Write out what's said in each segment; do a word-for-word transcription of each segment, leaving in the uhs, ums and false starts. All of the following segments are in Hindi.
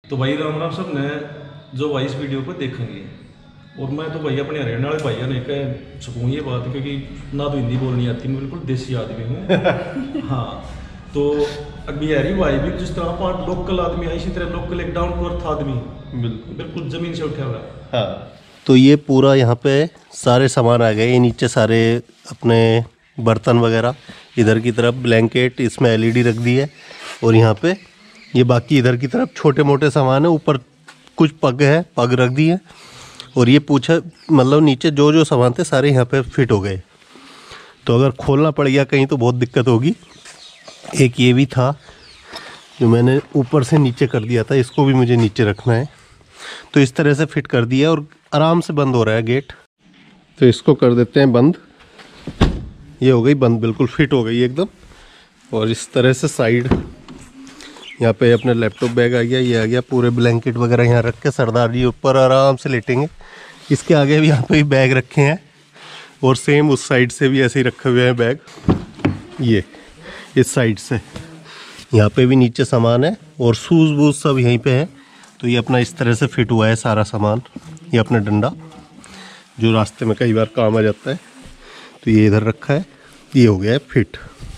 तो भाई राम राम सब ने जो भाई इस वीडियो को देखेंगे, और मैं तो भाई अपने हरियाणा वाले भाइयों ने कह सकूँ ये बात, क्योंकि ना तो हिंदी बोलनी आती, मैं बिल्कुल देसी आदमी हूँ। हाँ, तो बिहारी भाई भी जिस तरह आप लोकल आदमी है, इसी तरह लोकल एक डाउन टू अर्थ आदमी, बिल्कुल बिल्कुल जमीन से उठा हुआ है। हाँ, तो ये पूरा यहाँ पे सारे सामान आ गए। ये नीचे सारे अपने बर्तन वगैरह, इधर की तरफ ब्लैंकेट, इसमें एलईडी रख दी है, और यहाँ पे ये बाकी इधर की तरफ छोटे मोटे सामान है। ऊपर कुछ पग है, पग रख दी है, और ये पूछा मतलब नीचे जो जो सामान थे सारे यहाँ पे फिट हो गए। तो अगर खोलना पड़ गया कहीं तो बहुत दिक्कत होगी। एक ये भी था जो मैंने ऊपर से नीचे कर दिया था, इसको भी मुझे नीचे रखना है। तो इस तरह से फिट कर दिया और आराम से बंद हो रहा है गेट। तो इसको कर देते हैं बंद। ये हो गई बंद, बिल्कुल फिट हो गई एकदम। और इस तरह से साइड यहाँ पे अपने लैपटॉप बैग आ गया, ये आ गया, पूरे ब्लैंकेट वगैरह यहाँ रख के सरदार जी ऊपर आराम से लेटेंगे। इसके आगे भी यहाँ पे बैग रखे हैं, और सेम उस साइड से भी ऐसे ही रखे हुए हैं बैग, ये इस साइड से। यहाँ पे भी नीचे सामान है और शूज़ वूज सब यहीं पे है। तो ये अपना इस तरह से फिट हुआ है सारा सामान। ये अपना डंडा जो रास्ते में कई बार काम आ जाता है, तो ये इधर रखा है, ये हो गया है fit.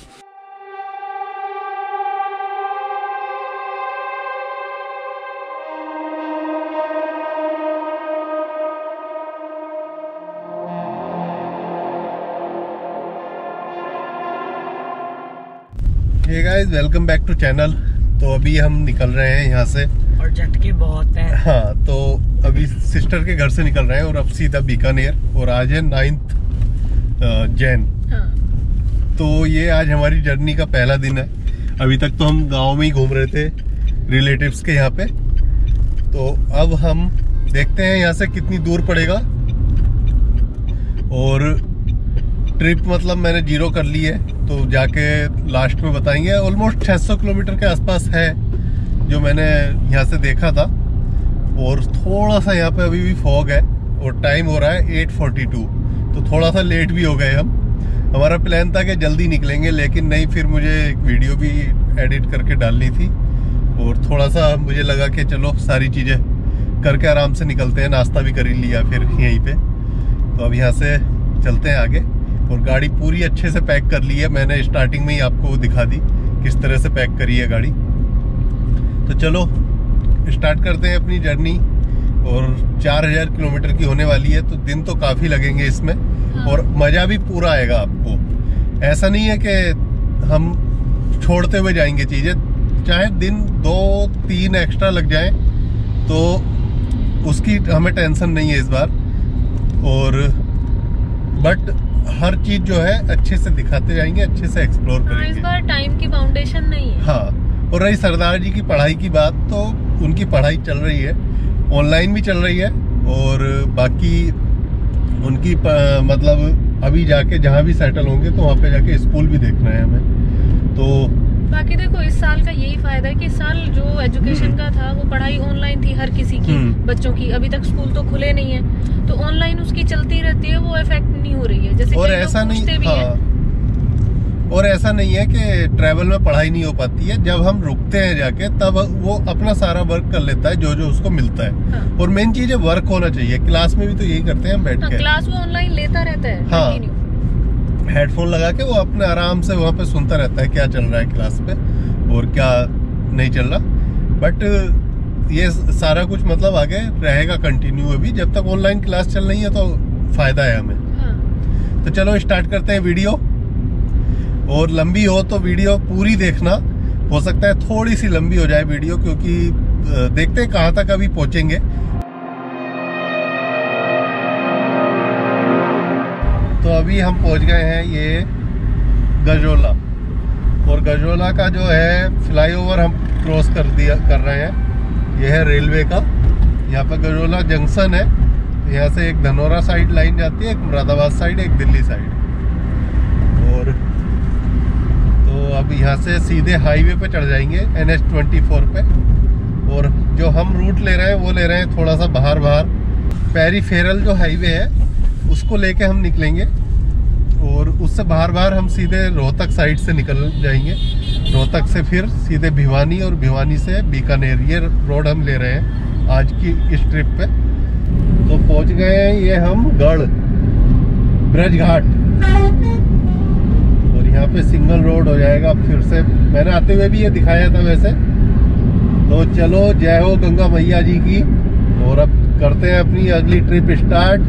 Hey guys, welcome back to channel. तो अभी हम निकल रहे हैं यहाँ से, और झटके बहुत हैं। हाँ, तो अभी सिस्टर के घर से निकल रहे हैं और अब सीधा बीकानेर, और आज है नाइन्थ जैन। हाँ। तो ये आज हमारी जर्नी का पहला दिन है। अभी तक तो हम गांव में ही घूम रहे थे रिलेटिव्स के यहाँ पे। तो अब हम देखते हैं यहाँ से कितनी दूर पड़ेगा, और ट्रिप मतलब मैंने जीरो कर ली है, तो जाके लास्ट में बताएंगे। ऑलमोस्ट छह सौ किलोमीटर के आसपास है जो मैंने यहाँ से देखा था। और थोड़ा सा यहाँ पे अभी भी फॉग है, और टाइम हो रहा है एट फोर्टी टू, तो थोड़ा सा लेट भी हो गए हम। हमारा प्लान था कि जल्दी निकलेंगे, लेकिन नहीं, फिर मुझे एक वीडियो भी एडिट करके डालनी थी, और थोड़ा सा मुझे लगा कि चलो सारी चीज़ें करके आराम से निकलते हैं। नाश्ता भी कर ही लिया फिर यहीं पे। तो अब यहाँ से चलते हैं आगे, और गाड़ी पूरी अच्छे से पैक कर ली है। मैंने स्टार्टिंग में ही आपको दिखा दी किस तरह से पैक करी है गाड़ी। तो चलो स्टार्ट करते हैं अपनी जर्नी। और चार हजार किलोमीटर की होने वाली है, तो दिन तो काफ़ी लगेंगे इसमें। हाँ। और मज़ा भी पूरा आएगा आपको। ऐसा नहीं है कि हम छोड़ते हुए जाएंगे चीज़ें, चाहे दिन दो तीन एक्स्ट्रा लग जाए तो उसकी हमें टेंशन नहीं है इस बार। और बट हर चीज जो है अच्छे से दिखाते जाएंगे, अच्छे से एक्सप्लोर करेंगे। इस बार टाइम की फाउंडेशन नहीं है। हाँ, और रही सरदार जी की पढ़ाई की बात, तो उनकी पढ़ाई चल रही है, ऑनलाइन भी चल रही है, और बाकी उनकी मतलब अभी जाके जहाँ भी सेटल होंगे तो वहाँ पे जाके स्कूल भी देखना है हमें। तो बाकी देखो, इस साल का यही फायदा है कि इस साल जो एजुकेशन का था वो पढ़ाई ऑनलाइन थी हर किसी की, बच्चों की। अभी तक स्कूल तो खुले नहीं है, तो ऑनलाइन उसकी चलती रहती है, वो इफेक्ट नहीं हो रही है। जैसे और ऐसा नहीं, हाँ, और ऐसा नहीं है कि ट्रैवल में पढ़ाई नहीं हो पाती है। जब हम रुकते हैं जाके, तब वो अपना सारा वर्क कर लेता है जो जो उसको मिलता है। हाँ। और मेन चीज है वर्क होना चाहिए। क्लास में भी तो यही करते हैं हम बैठ हाँ, के। क्लास वो ऑनलाइन लेता रहता है। हाँ, हेडफोन लगा के वो अपने आराम से वहाँ पे सुनता रहता है क्या चल रहा है क्लास पे और क्या नहीं चल रहा। बट ये सारा कुछ मतलब आगे रहेगा कंटिन्यू। अभी जब तक ऑनलाइन क्लास चल रही है तो फायदा है हमें। हाँ। तो चलो स्टार्ट करते हैं वीडियो। और लंबी हो तो वीडियो पूरी देखना, हो सकता है थोड़ी सी लंबी हो जाए वीडियो, क्योंकि देखते हैं कहाँ तक अभी पहुँचेंगे। तो अभी हम पहुंच गए हैं ये गजोला, और गजोला का जो है फ्लाईओवर हम क्रॉस कर दिया कर रहे हैं। ये है रेलवे का, यहाँ पर गजोला जंक्शन है। यहाँ से एक धनौरा साइड लाइन जाती है, एक मुरादाबाद साइड, एक दिल्ली साइड। और तो अब यहाँ से सीधे हाईवे पे चढ़ जाएंगे, एन एच ट्वेंटी फोर पे। और जो हम रूट ले रहे हैं वो ले रहे हैं थोड़ा सा बाहर बाहर, पेरीफेरल जो हाईवे है उसको लेके हम निकलेंगे। और उससे बाहर बाहर हम सीधे रोहतक साइड से निकल जाएंगे। रोहतक से फिर सीधे भिवानी और भिवानी से बीकानेर, ये रोड हम ले रहे हैं आज की इस ट्रिप पे। तो पहुंच गए हैं ये हम गढ़ ब्रज घाट, और यहाँ पे सिंगल रोड हो जाएगा फिर से। मैंने आते हुए भी ये दिखाया था वैसे। तो चलो, जय हो गंगा मैया जी की। और अब करते हैं अपनी अगली ट्रिप स्टार्ट।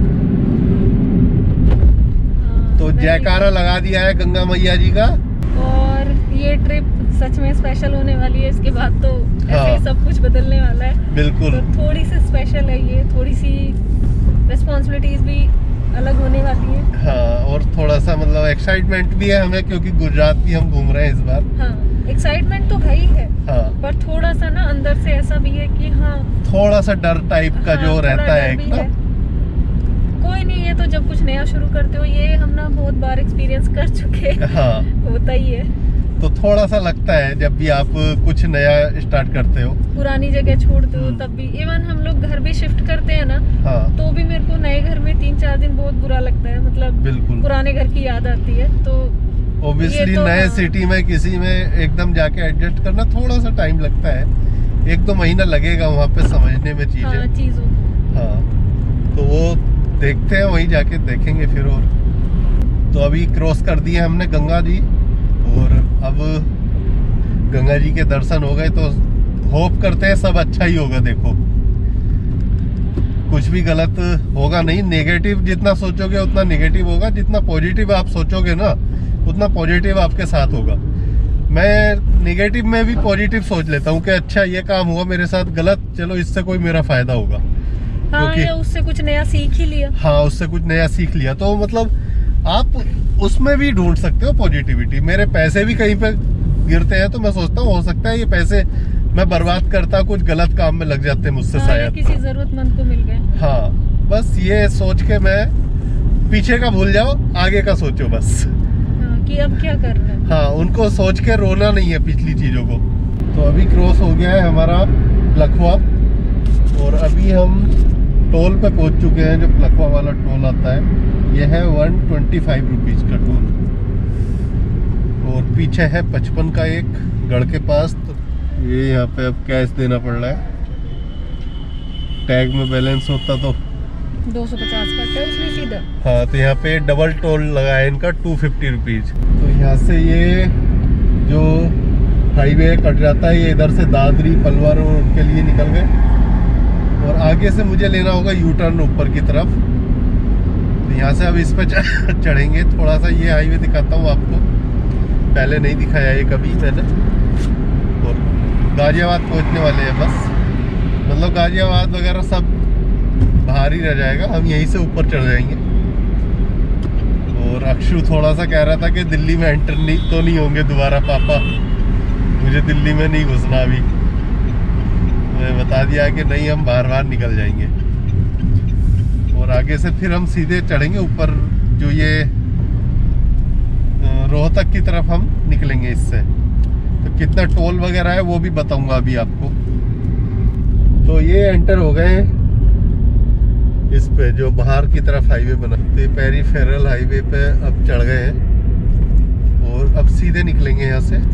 तो जयकारा लगा दिया है गंगा मैया जी का। और ये ट्रिप सच में स्पेशल होने वाली है। इसके बाद तो ऐसे हाँ। ही सब कुछ बदलने वाला है। बिल्कुल। तो थोड़ी सी स्पेशल है ये, थोड़ी सी रिस्पॉन्सिबिलिटीज भी अलग होने वाली है। हाँ, और थोड़ा सा मतलब एक्साइटमेंट भी है हमें, क्योंकि गुजरात भी हम घूम रहे हैं इस बार। हाँ, एक्साइटमेंट तो है ही है। हाँ, पर थोड़ा सा ना अंदर से ऐसा भी है कि हाँ, थोड़ा सा डर टाइप का हाँ, जो थोड़ा रहता डर है एक भी ना। है। कोई नहीं, ये तो जब कुछ नया शुरू करते हो, ये हम ना बहुत बार एक्सपीरियंस कर चुके हैं। हाँ, होता ही है। तो थोड़ा सा लगता है जब भी आप कुछ नया स्टार्ट करते हो। पुरानी जगह छोड़ते हो हम्म। तब भी। इवन हम लोग घर भी शिफ्ट करते हैं ना, हाँ, तो भी मेरे को नए घर में तीन चार दिन बहुत बुरा लगता है। मतलब बिल्कुल। पुराने घर की याद आती है। तो ओब्वियसली ये तो नए हाँ। सिटी में किसी में एकदम जाके एडजस्ट करना थोड़ा सा टाइम लगता है। एक दो महीना लगेगा वहाँ पे समझने में हाँ, चीजें। चीजों को। हाँ, तो वो देखते हैं, वहीं जाके देखेंगे फिर। और तो अभी क्रॉस कर दिए हमने गंगा जी, और अब गंगा जी के दर्शन हो गए। तो होप करते हैं सब अच्छा ही होगा। देखो, कुछ भी गलत होगा नहीं। नेगेटिव जितना सोचोगे उतना नेगेटिव होगा, जितना पॉजिटिव आप सोचोगे ना उतना पॉजिटिव आपके साथ होगा। मैं नेगेटिव में भी पॉजिटिव सोच लेता हूँ कि अच्छा ये काम हुआ मेरे साथ गलत, चलो इससे कोई मेरा फायदा होगा। हाँ, क्योंकि या उससे कुछ नया सीख ही लिया। हाँ, उससे कुछ नया सीख लिया। तो मतलब आप उसमें भी ढूंढ सकते हो पॉजिटिविटी। मेरे पैसे भी कहीं पे गिरते हैं तो मैं सोचता हूँ हो सकता है ये पैसे मैं बर्बाद करता, कुछ गलत काम में लग जाते मुझसे हाँ, या शायद। किसी जरूरतमंद को मिल गए। हाँ, बस ये सोच के मैं पीछे का भूल जाओ, आगे का सोचो बस। हाँ, कि अब क्या करना है। हाँ, उनको सोच के रोना नहीं है पिछली चीजों को। तो अभी क्रॉस हो गया है हमारा लखवा, और अभी हम टोल पे पहुंच चुके हैं। जो लखवा वाला टोल आता है ये है वन ट्वेंटी फाइव रुपीज का टोल, और पीछे है पचपन का एक गढ़ के पास। तो ये यहाँ पे अब कैश देना पड़ रहा है। टैग में बैलेंस होता तो दो सौ पचास का था उसने सीधा। हाँ, तो यहाँ पे डबल टोल लगा है इनका टू फिफ्टी रुपीज। तो यहाँ से ये जो हाईवे कट जाता है ये इधर से दादरी पलवल रोड के लिए निकल गए, और आगे से मुझे लेना होगा यू टर्न ऊपर की तरफ। तो यहाँ से अब इस पे चढ़ेंगे। थोड़ा सा ये हाईवे दिखाता हूँ आपको, पहले नहीं दिखाया ये कभी मैंने। और गाजियाबाद पहुँचने वाले हैं बस, मतलब गाजियाबाद वगैरह सब बाहर ही रह जाएगा, हम यहीं से ऊपर चढ़ जाएंगे। और अक्षु थोड़ा सा कह रहा था कि दिल्ली में एंटर नहीं तो नहीं होंगे दोबारा पापा, मुझे दिल्ली में नहीं घुसना अभी। मैं बता दिया कि नहीं, हम बाहर बाहर निकल जाएंगे। और आगे से फिर हम सीधे चढ़ेंगे ऊपर, जो ये रोहतक की तरफ हम निकलेंगे इससे। तो कितना टोल वगैरह है वो भी बताऊंगा अभी आपको। तो ये एंटर हो गए इस पे जो बाहर की तरफ हाईवे बना, तो पेरीफेरल हाईवे पे अब चढ़ गए हैं, और अब सीधे निकलेंगे यहाँ से।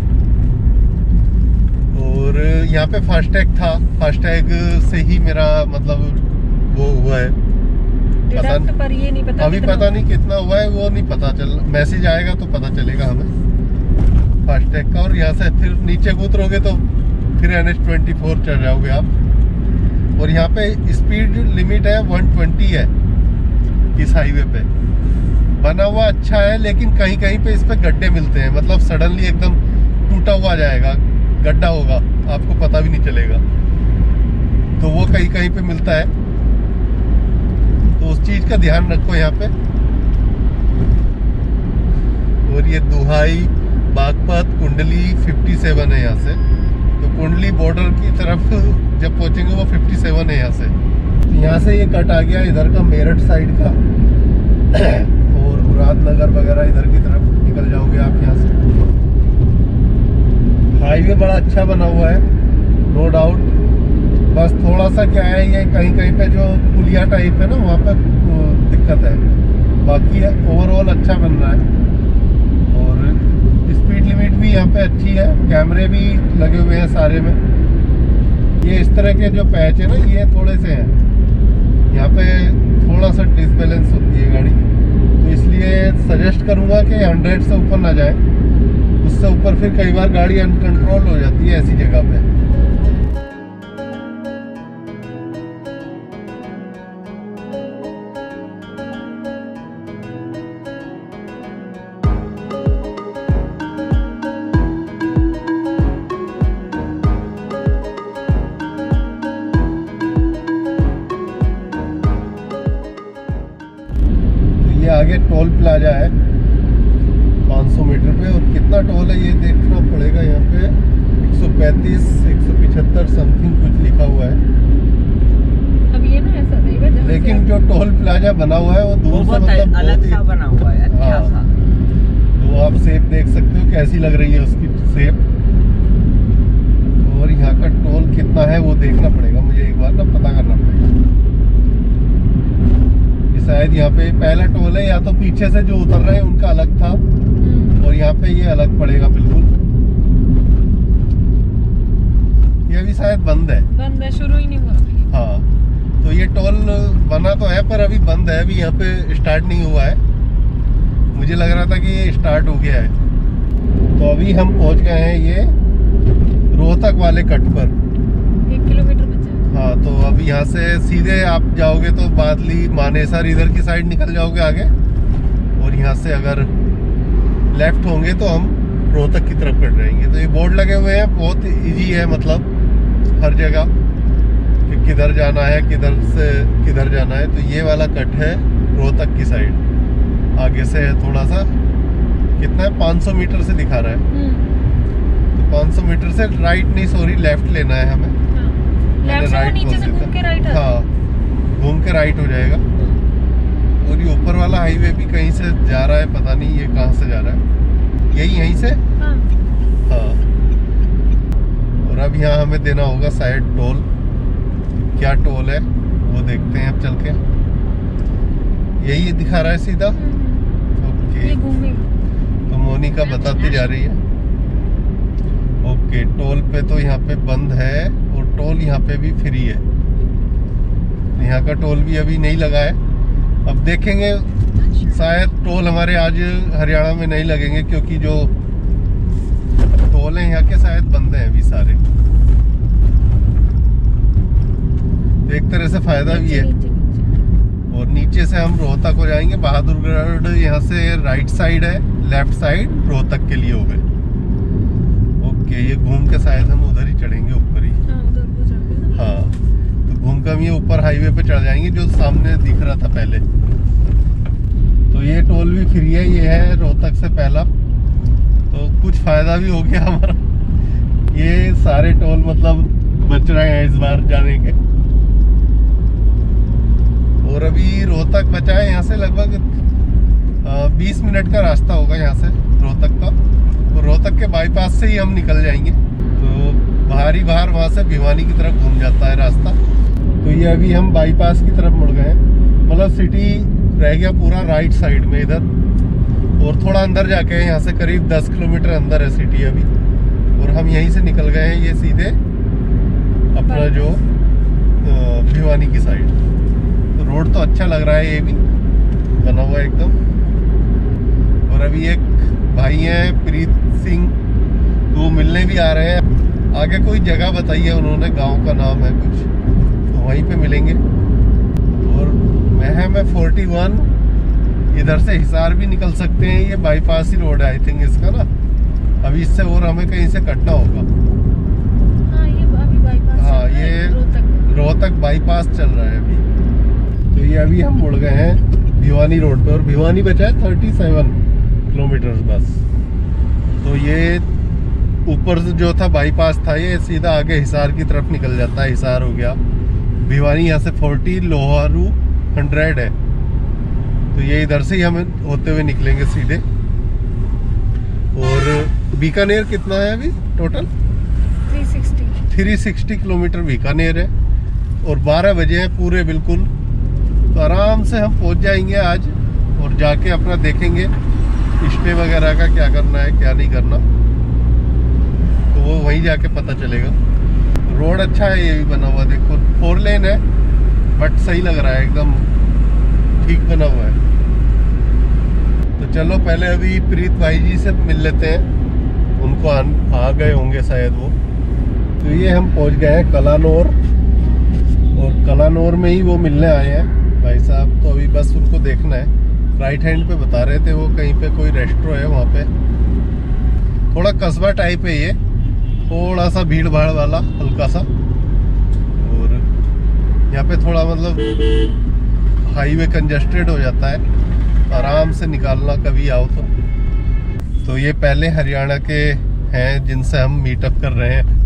और यहाँ पे फास्टैग था, फास्टैग से ही मेरा मतलब वो हुआ है। पता डिडक्ट पर ये नहीं पता अभी कितना पता नहीं कितना हुआ है, वो नहीं पता चल, मैसेज आएगा तो पता चलेगा हमें फास्टैग का। और यहाँ से फिर नीचे उतरोगे तो फिर एन एच ट्वेंटी फोर चढ़ जाओगे आप। और यहाँ पे स्पीड लिमिट है वन ट्वेंटी है इस हाईवे पे। बना हुआ अच्छा है, लेकिन कहीं कहीं पे इस पे गड्ढे मिलते हैं, मतलब सडनली एकदम टूटा हुआ जाएगा, गड्ढा होगा, आपको पता भी नहीं चलेगा। तो वो कहीं कहीं पे मिलता है, तो उस चीज का ध्यान रखो यहाँ पे। और ये दुहाई बागपत कुंडली सत्तावन है यहाँ से। तो कुंडली बॉर्डर की तरफ जब पहुंचेंगे वो सत्तावन है यहाँ से। तो यहाँ से ये कट आ गया इधर का मेरठ साइड का, और मुरादनगर वगैरह इधर की तरफ निकल जाओगे आप यहाँ से। हाईवे बड़ा अच्छा बना हुआ है, नो डाउट। बस थोड़ा सा क्या है, ये कहीं कहीं पे जो पुलिया टाइप है ना, वहाँ पे दिक्कत है, बाकी ओवरऑल अच्छा बन रहा है। और स्पीड लिमिट भी यहाँ पे अच्छी है, कैमरे भी लगे हुए हैं सारे में। ये इस तरह के जो पैच है ना, ये थोड़े से हैं, यहाँ पे थोड़ा सा डिसबैलेंस होती है गाड़ी, तो इसलिए सजेस्ट करूँगा कि हंड्रेड से ऊपर ना जाए। उससे ऊपर फिर कई बार गाड़ी अनकंट्रोल हो जाती है ऐसी जगह पे। ये आगे टोल प्लाजा है पाँच सौ मीटर पे, और कितना टोल है ये देखना पड़ेगा। यहाँ पे एक सौ पैंतीस एक सौ पचहत्तर समथिंग कुछ लिखा हुआ है। अब ये ना ऐसा नहीं है, लेकिन जो टोल प्लाजा बना हुआ है वो दूर से मतलब अलग सा बना हुआ है, अच्छा हाँ। सा। तो आप शेप देख सकते हो कैसी लग रही है उसकी शेप। और यहाँ का टोल कितना है वो देखना पड़ेगा मुझे, एक बार ना पता करना पड़ेगा। शायद यहाँ पे पहला टोल है, या तो पीछे से जो उतर रहे हैं उनका अलग था, और यहाँ पे ये अलग पड़ेगा बिल्कुल। ये भी शायद बंद है, बंद है, शुरू ही नहीं हुआ अभी। हाँ, तो ये टोल बना तो है पर अभी बंद है, अभी यहाँ पे स्टार्ट नहीं हुआ है। मुझे लग रहा था कि ये स्टार्ट हो गया है। तो अभी हम पहुंच गए हैं ये रोहतक वाले कट पर। एक किलोमीटर बचा है। हाँ, तो अभी यहाँ से सीधे आप जाओगे तो बादली मानेसर इधर की साइड निकल जाओगे आगे, और यहाँ से अगर लेफ्ट होंगे तो हम रोहतक की तरफ कट जाएंगे। तो ये बोर्ड लगे हुए हैं, बहुत इजी है, मतलब हर जगह कि किधर जाना है, किधर से किधर जाना है। तो ये वाला कट है रोहतक की साइड, आगे से है थोड़ा सा, कितना है पाँच सौ मीटर से दिखा रहा है। तो पाँच सौ मीटर से राइट नहीं सॉरी लेफ्ट लेना है हमें। लेफ्ट से वो नीचे से घूम के राइट आता है। हाँ, घूम के राइट हो जाएगा। और ये ऊपर वाला हाईवे भी कहीं से जा रहा है, पता नहीं ये कहाँ से जा रहा है, यही यहीं से। हाँ। हाँ, और अब यहाँ हमें देना होगा शायद टोल। क्या टोल है वो देखते हैं अब चल के। यही दिखा रहा है सीधा। ओके, ये घूमेगा। तो मोनिका बताती जा रही है। ओके, टोल पे तो यहाँ पे बंद है, और टोल यहाँ पे भी फ्री है। यहाँ का टोल भी अभी नहीं लगा है, अब देखेंगे। शायद टोल हमारे आज हरियाणा में नहीं लगेंगे, क्योंकि जो टोल है यहाँ के शायद बंद हैं अभी सारे। तो एक तरह से फायदा भी है। और नीचे से हम रोहतक हो जाएंगे। बहादुरगढ़ यहाँ से राइट साइड है, लेफ्ट साइड रोहतक के लिए हो गए। ओके, ये घूम के शायद हम उधर ही चढ़ेंगे, ऊपर ही। हाँ, उधर वो चढ़ गए ना। हाँ, तो घूम कर हम ये ऊपर हाईवे पे चढ़ जाएंगे जो सामने दिख रहा था पहले। तो ये टोल भी फ्री है, ये है रोहतक से पहला, तो कुछ फायदा भी हो गया हमारा। ये सारे टोल मतलब बच रहे हैं इस बार जाने के। और अभी रोहतक बचा है यहाँ से लगभग बीस मिनट का रास्ता होगा यहाँ से रोहतक का। तो रोहतक के बाईपास से ही हम निकल जाएंगे। तो बाहर ही बाहर वहाँ से भिवानी की तरफ घूम जाता है रास्ता। तो ये अभी हम बाईपास की तरफ मुड़ गए हैं, मतलब सिटी रह गया पूरा राइट साइड में इधर, और थोड़ा अंदर जाके यहाँ से करीब दस किलोमीटर अंदर है सिटी अभी। और हम यहीं से निकल गए हैं ये सीधे अपना जो भिवानी की साइड। तो रोड तो अच्छा लग रहा है, ये भी बना हुआ एकदम। और अभी एक भाई हैं प्रीत सिंह, तो वो मिलने भी आ रहे हैं। आगे कोई जगह बताई है उन्होंने, गांव का नाम है कुछ, तो वहीं पे मिलेंगे। और मैं है मैं फोर्टी वन, इधर से हिसार भी निकल सकते हैं, ये बाईपास ही रोड है आई थिंक इसका ना। अभी इससे और हमें कहीं से कटना होगा। हाँ, ये अभी बाईपास हाँ, चल रहा है, ये रोहतक रोहतक बाईपास चल रहा है अभी। तो ये अभी हम मुड़ गए हैं भिवानी रोड पे, और भिवानी बचा है थर्टी सेवन किलोमीटर बस। तो ये ऊपर से जो था बाईपास था, ये सीधा आगे हिसार की तरफ निकल जाता है। हिसार हो गया भिवानी, यहाँ से फोर्टी, लोहारू हंड्रेड है। तो ये इधर से ही हम होते हुए निकलेंगे सीधे। और बीकानेर कितना है अभी total? Three sixty three sixty kilometre Bikaner है, और बारह बजे हैं पूरे बिल्कुल। तो आराम से हम पहुंच जाएंगे आज और जाके अपना देखेंगे स्टे वगैरह का क्या करना है क्या नहीं करना, तो वो वहीं जाके पता चलेगा। रोड अच्छा है, ये भी बना हुआ देखो, फोर लेन है बट सही लग रहा है, एकदम ठीक बना हुआ है। तो चलो पहले अभी प्रीत भाई जी से मिल लेते हैं, उनको आ, आ गए होंगे शायद वो। तो ये हम पहुंच गए हैं कलानौर, और कलानौर में ही वो मिलने आए हैं भाई साहब। तो अभी बस उनको देखना है, राइट हैंड पे बता रहे थे वो, कहीं पे कोई रेस्टोरेंट है वहाँ पे, थोड़ा कस्बा टाइप है ये, थोड़ा सा भीड़ भाड़ वाला हल्का सा, और यहाँ पे थोड़ा मतलब हाईवे कंजस्टेड हो जाता है, आराम से निकालना कभी आओ तो। तो ये पहले हरियाणा के हैं जिनसे हम मीटअप कर रहे हैं।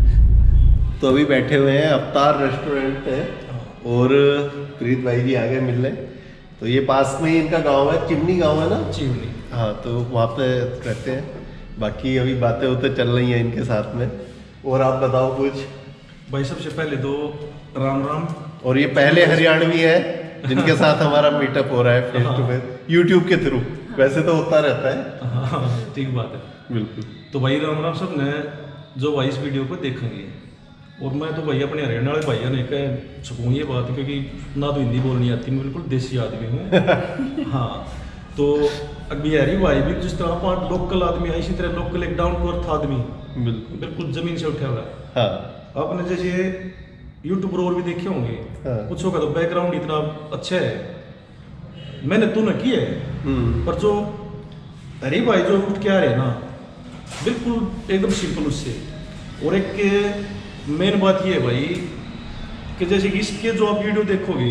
तो अभी बैठे हुए हैं अवतार रेस्टोरेंट पे, और प्रीत भाई जी आ गए मिलने। तो ये पास में ही इनका गांव है, चिमनी गांव है ना? चिमनी। हाँ, तो वहाँ पे रहते हैं। बाकी अभी बातें होते चल रही हैं इनके साथ में। और आप बताओ कुछ भाई। सबसे पहले तो राम राम। और ये पहले हरियाणवी है जिनके साथ हमारा मीटअप हो रहा है फेस टू फेस, यूट्यूब के थ्रू। वैसे तो होता रहता है। हाँ, ठीक बात है, बिल्कुल। तो भाई राम राम सब ने जो भाई इस वीडियो को देखेंगे, और मैं तो भाई अपने हरियाणा वाले भाइयों ने कह सकूँ ये बात, क्योंकि ना तो हिंदी बोलनी आती, मैं बिल्कुल देसी आदमी हूँ। हाँ, तो बिहारी भाई भी जिस तरह पाँच लोकल आदमी है, इसी तरह लोकल एक डाउन टू अर्थ आदमी, बिल्कुल बिल्कुल जमीन से उठा हुआ है। हाँ, आपने जैसे यूट्यूब और भी देखे होंगे, हाँ। कुछ होगा तो बैकग्राउंड इतना अच्छा है, मैंने तो न किया है, पर जो हरी भाई जो उठ के आ रहे हैं ना, बिल्कुल एकदम सिंपल उससे। और एक मेन बात ये है भाई कि जैसे कि इसके जो आप वीडियो देखोगे,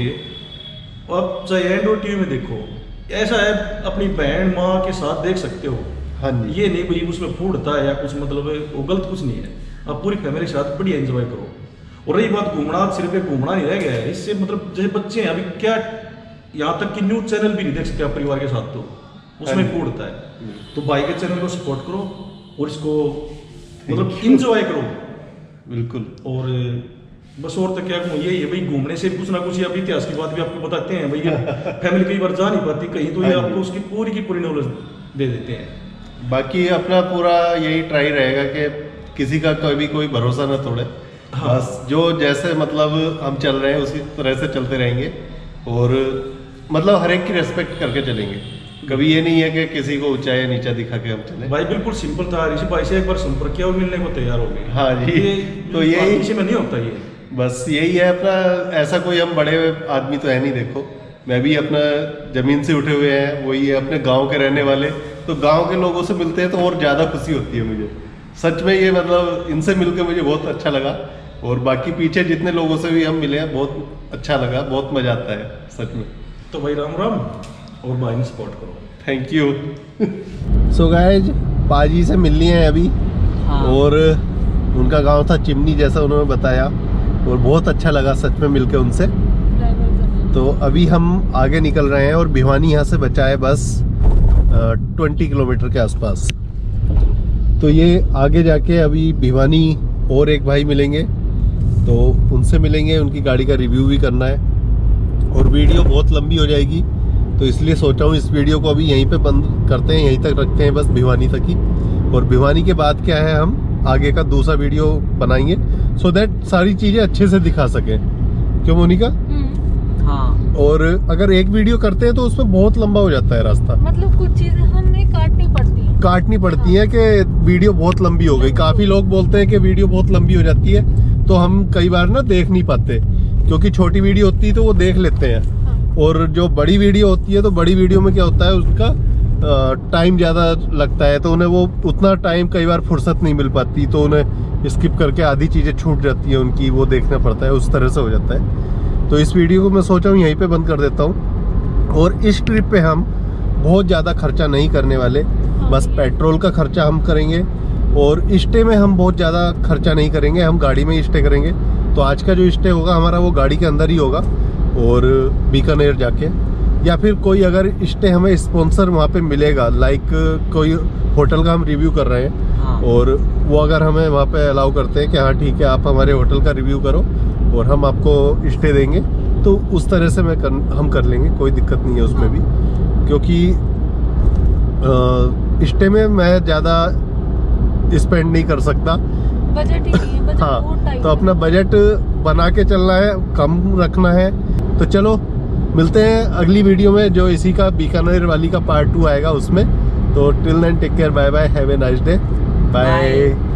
आप चाहे एंड और टीवी में देखो, ऐसा है अपनी बहन माँ के साथ देख सकते हो। हाँ, ये नहीं भाई उसमें फूटता है या कुछ, मतलब वो गलत कुछ नहीं है। आप पूरी फैमिली के साथ बढ़िया एंजॉय करो। और रही बात घूमना, सिर्फ एक घूमना नहीं रह गया है इससे, मतलब जैसे बच्चे हैं अभी क्या, यहाँ तक कि न्यूज चैनल भी नहीं देख सकते आप परिवार के साथ, तो उसमें फूटता है। तो भाई के चैनल को सपोर्ट करो और इसको मतलब इंजॉय करो, बिल्कुल। और बस और तो क्या कहूँ, यही है भाई, घूमने से कुछ ना कुछ अभी इतिहास की बात भी आपको बताते हैं भैया। फैमिली कई बार जा नहीं पाती कहीं, तो ये आपको उसकी पूरी की पूरी नॉलेज दे देते हैं। बाकी अपना पूरा यही ट्राई रहेगा कि किसी का कभी कोई भरोसा ना तोड़े। हाँ। बस जो जैसे मतलब हम चल रहे हैं उसी तरह से चलते रहेंगे, और मतलब हर एक की रेस्पेक्ट करके चलेंगे। कभी ये नहीं है कि किसी को ऊंचा या नीचा दिखा के हम चले। भाई बिल्कुल सिंपल था, ऋषि भाई से एक बार संपर्क किया और मिलने को तैयार हो गए। हाँ जी, ये, तो यही किसी में नहीं होता ये, बस यही है अपना। ऐसा कोई हम बड़े आदमी तो है नहीं, देखो मैं भी अपना जमीन से उठे हुए हैं, वही है अपने गांव के रहने वाले। तो गांव के लोगों से मिलते हैं तो और ज़्यादा खुशी होती है मुझे, सच में। ये मतलब इनसे मिलकर मुझे बहुत अच्छा लगा, और बाकी पीछे जितने लोगों से भी हम मिले हैं बहुत अच्छा लगा, बहुत मज़ा आता है सच में। तो भाई राम राम, और भाई ने सपोर्ट करो। Thank you. सो गाइज, पाजी से मिल लिए हैं अभी। हाँ। और उनका गांव था चिमनी, जैसा उन्होंने बताया, और बहुत अच्छा लगा सच में मिलके उनसे। तो अभी हम आगे निकल रहे हैं, और भिवानी यहाँ से बचा है बस ट्वेंटी किलोमीटर के आसपास। तो ये आगे जाके अभी भिवानी और एक भाई मिलेंगे, तो उनसे मिलेंगे, उनकी गाड़ी का रिव्यू भी करना है। और वीडियो बहुत लंबी हो जाएगी, तो इसलिए सोचा हूँ इस वीडियो को अभी यहीं पे बंद करते हैं, यहीं तक रखते हैं बस, भिवानी तक ही। और भिवानी के बाद क्या है, हम आगे का दूसरा वीडियो बनाएंगे, सो दैट सारी चीज़ें अच्छे से दिखा सकें। क्यों मोनिका? हाँ। और अगर एक वीडियो करते हैं तो उसमें बहुत लंबा हो जाता है रास्ता, मतलब कुछ चीजें हमें काटनी पड़ती है काटनी पड़ती है कि वीडियो बहुत लंबी हो गई। काफी लोग बोलते हैं कि वीडियो बहुत लंबी हो जाती है, तो हम कई बार ना देख नहीं पाते, क्योंकि छोटी वीडियो होती है तो वो देख लेते हैं। और जो बड़ी वीडियो होती है, तो बड़ी वीडियो में क्या होता है, उसका टाइम ज़्यादा लगता है, तो उन्हें वो उतना टाइम कई बार फुर्सत नहीं मिल पाती, तो उन्हें स्किप करके आधी चीज़ें छूट जाती हैं उनकी, वो देखना पड़ता है, उस तरह से हो जाता है। तो इस वीडियो को मैं सोचा हूँ यहीं पे बंद कर देता हूँ। और इस ट्रिप पे हम बहुत ज़्यादा खर्चा नहीं करने वाले, बस पेट्रोल का खर्चा हम करेंगे, और स्टे में हम बहुत ज़्यादा खर्चा नहीं करेंगे, हम गाड़ी में ही स्टे करेंगे। तो आज का जो स्टे होगा हमारा वो गाड़ी के अंदर ही होगा, और बीकानेर जाके, या फिर कोई अगर स्टे हमें स्पॉन्सर वहाँ पे मिलेगा, लाइक कोई होटल का हम रिव्यू कर रहे हैं, हाँ। और वो अगर हमें वहाँ पे अलाउ करते हैं कि हाँ ठीक है आप हमारे होटल का रिव्यू करो और हम आपको स्टे देंगे, तो उस तरह से मैं कर, हम कर लेंगे, कोई दिक्कत नहीं है उसमें भी। क्योंकि स्टे में मैं ज़्यादा स्पेंड नहीं कर सकता। बजट ही नहीं है, बजट हाँ, बहुत टाइट तो है। अपना बजट बना के चलना है, कम रखना है। तो चलो मिलते हैं अगली वीडियो में, जो इसी का बीकानेर वाली का पार्ट टू आएगा उसमें। तो till then take care, bye bye, have a nice day, bye.